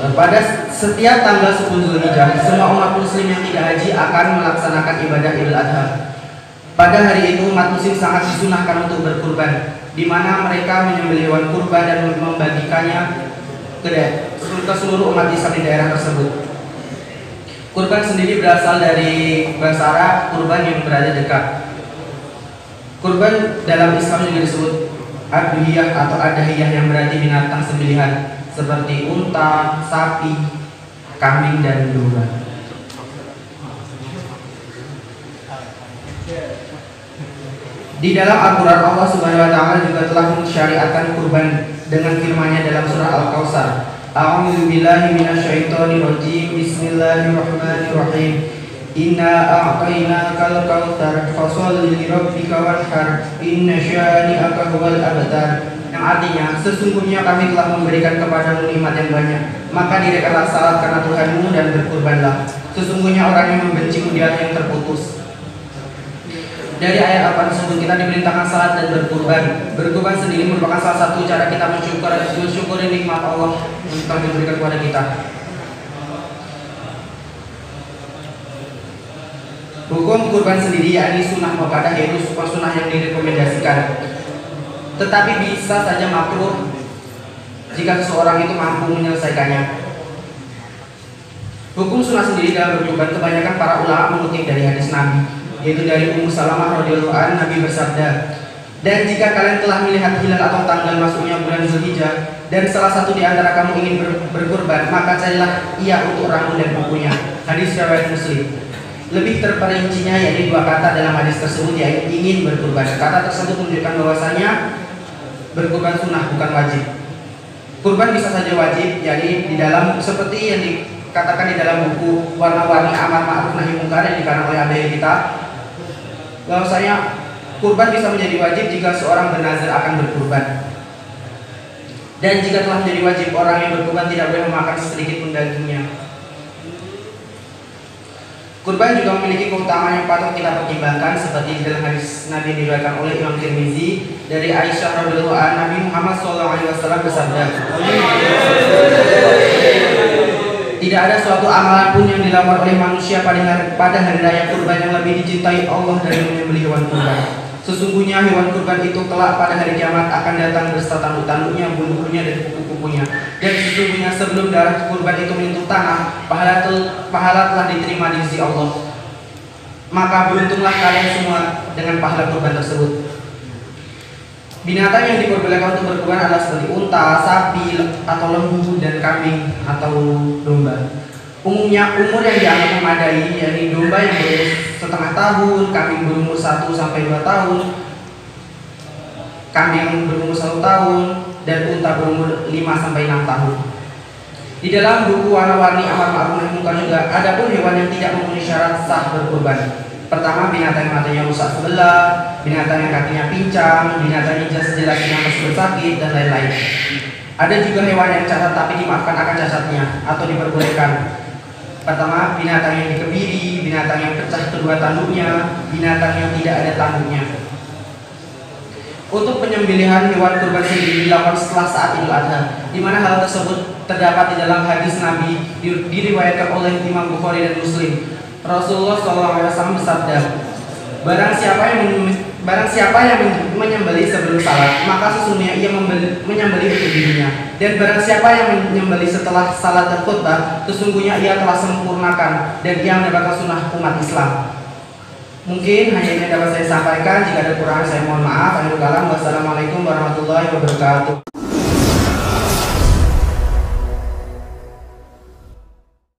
Pada setiap tanggal 10 Zulhijjah, semua umat muslim yang tidak haji akan melaksanakan ibadah Idul Adha. Pada hari itu umat muslim sangat disunahkan untuk berkurban, di mana mereka menyembelih hewan kurban dan membagikannya ke seluruh umat Islam di daerah tersebut. Kurban sendiri berasal dari bahasa Arab kurban yang berada dekat. Kurban dalam Islam juga disebut adhiyah atau adahiyah yang berarti binatang sembelihan seperti unta, sapi, kambing, dan domba. Di dalam Al-Quran Allah Subhanahu wa Ta'ala juga telah mensyariatkan kurban dengan firman-Nya dalam surah Al-Kautsar. A'udzu billahi minasyaitonir rajim. Bismillahirrahmanirrahim. Inna a'tainakal kautsar fasholli lirabbika wanhar inna syani'aka huwal abtar. Yang artinya, sesungguhnya kami telah memberikan kepadamu nikmat yang banyak, maka dirikanlah salat karena Tuhanmu dan berkurbanlah. Sesungguhnya orang yang membencimu dia yang terputus. Dari ayat apa tersebut kita diperintahkan salat dan berkurban. Berkurban sendiri merupakan salah satu cara kita mensyukuri nikmat Allah yang telah diberikan kepada kita. Hukum kurban sendiri yakni sunnah muakkadah, yaitu sunnah yang direkomendasikan. Tetapi bisa saja makruh jika seseorang itu mampu menyelesaikannya. Hukum sunnah sendiri dalam berkurban kebanyakan para ulama mengutip dari hadis Nabi, yaitu dari Ummu Salamah radhiyallahu anha. Nabi bersabda, "Dan jika kalian telah melihat hilal atau tanggal masuknya bulan Zulhijjah, dan salah satu di antara kamu ingin berkurban, maka carilah ia untuk rambut dan kukunya." Hadis riwayat Muslim. Lebih terperincinya yakni dua kata dalam hadis tersebut, yaitu ingin berkurban. Kata tersebut menunjukkan bahwasanya berkurban sunnah bukan wajib. Kurban bisa saja wajib, yakni di dalam seperti yang dikatakan di dalam buku Warna-Warni Amar Ma'ruf Nahi Munkar yang dikarang oleh ABH kita, bahwasanya kurban bisa menjadi wajib jika seorang bernazar akan berkurban. Dan jika telah menjadi wajib, orang yang berkurban tidak boleh memakan sedikit pun dagingnya. Kurban juga memiliki keutamaan yang patut kita pertimbangkan, seperti dalam hadis Nabi yang diriwayatkan oleh Imam Tirmizi dari Aisyah radhiyallahu anha, Nabi Muhammad SAW bersabda, "Tidak ada suatu amalan pun yang dilakukan oleh manusia pada hari raya kurban yang lebih dicintai Allah dari menyembelih hewan kurban. Sesungguhnya hewan kurban itu kelak pada hari kiamat akan datang beserta tanduk-tanduknya, bulu-bulunya, dan kuku-kukunya. Dan sesungguhnya sebelum darah kurban itu menyentuh tanah, pahala telah diterima di sisi Allah. Maka beruntunglah kalian semua dengan pahala kurban tersebut." Binatang yang diperbolehkan untuk berkurban adalah seperti unta, sapi, atau lembu, dan kambing atau domba. Umumnya umur yang dianggap memadai, yakni domba yang berumur setengah tahun, kambing berumur 1-2 tahun, kambing berumur 1 tahun, dan unta berumur 5-6 tahun. Di dalam buku Warna-Warni Amar Ma'ruf Nahi Munkar juga ada pun hewan yang tidak memenuhi syarat sah berkurban. Pertama, binatang yang matanya rusak sebelah, binatang yang kakinya pincang, binatang yang jelas-jelasnya masih bersakit, dan lain-lain. Ada juga hewan yang cacat tapi dimaafkan akan cacatnya atau diperbolehkan. Pertama, binatang yang dikebiri, binatang yang pecah kedua tanduknya, binatang yang tidak ada tanduknya. Untuk penyembelihan hewan kurban sendiri dilakukan setelah saat Idul Adha, di mana hal tersebut terdapat di dalam hadis Nabi diriwayatkan oleh Imam Bukhari dan Muslim. Rasulullah SAW bersabda, Barang siapa yang menyembelih sebelum salat, maka sesungguhnya ia menyembelih untuk dirinya. Dan barang siapa yang menyembelih setelah salat dan khutbah, sesungguhnya ia telah sempurnakan dan ia mendapatkan sunnah umat Islam. Mungkin hanya ini dapat saya sampaikan. Jika ada kekurangan saya mohon maaf. Wassalamualaikum warahmatullahi wabarakatuh.